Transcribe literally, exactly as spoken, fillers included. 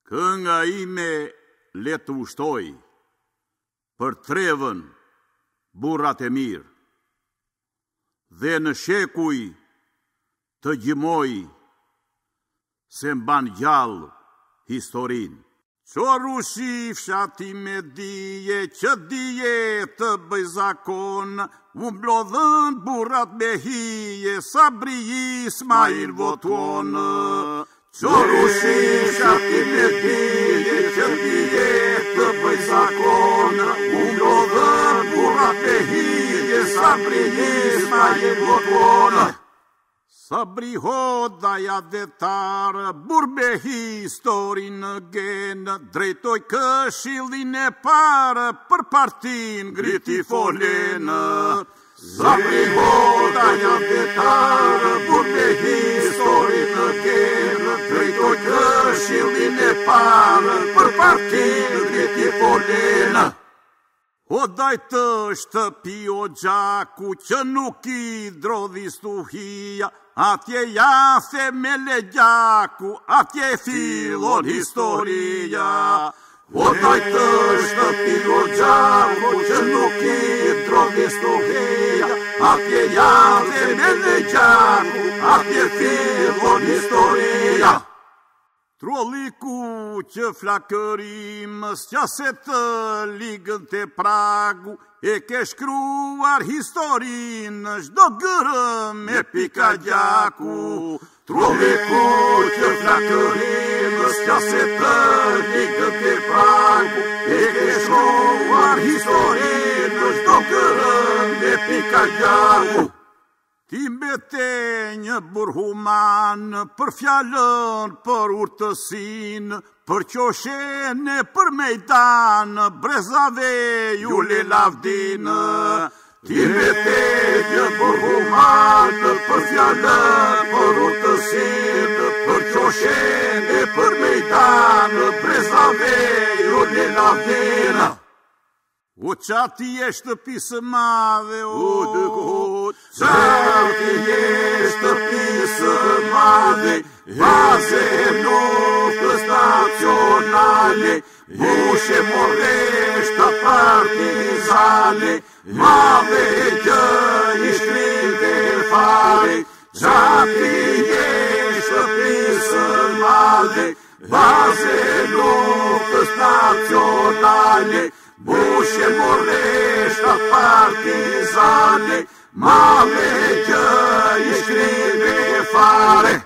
Kënga ime le të ushtoj për trevën burrat e mirë, dhe në shekuj të gjimoj se mban gjallë historin. Qoru shifsha ti me dije, që dije të bëj zakon, u mblodhën burrat me hije, Sabri Ismail voton. Qoru shifsha ti me dije, që dije të bëj zakon, u mblodhën burrat me hije, Sabri Ismail voton. Sabri hodaja detarë, burbe historin në genë, drejtoj këshillin e parë, për partin griti folenë. Sabri hodaja detarë, burbe historin në genë, drejtoj këshillin e parë, për partin griti folenë. O dajtë shtëpi o gjaku, që nuk i drodhi stuhia, atje jase me legjaku, atje fillon historia. O dajtë shtëpi o gjaku, që nuk i drodhi stuhia, atje jase me legjaku, atje fillon historia. Trolliku që flakërim, s'qa se të ligën të pragu, e ke shkruar historin, shdo gërëm me pika gjaku. Trolliku që flakërim, s'qa se të ligën të pragu, e ke shkruar historin, shdo gërëm me pika gjaku. Ti mbete një burhuman, për fjallën, për urtësin, për qoshene, për mejdan, brezave ju le lavdin. Ti mbete një burhuman, për fjallën, për urtësin, për qoshene, për mejdan, brezave ju le lavdin. O qati e shtëpisë madhe, o dëkot, qati e shtëpisë madhe, baze luftës nacionale, bushe morreshta partizane, madhe gjë i shkrive fare. Qati e shtëpisë madhe, baze luftës nacionale, bushe morreshta partizane, madhe gjë i shkrive fare.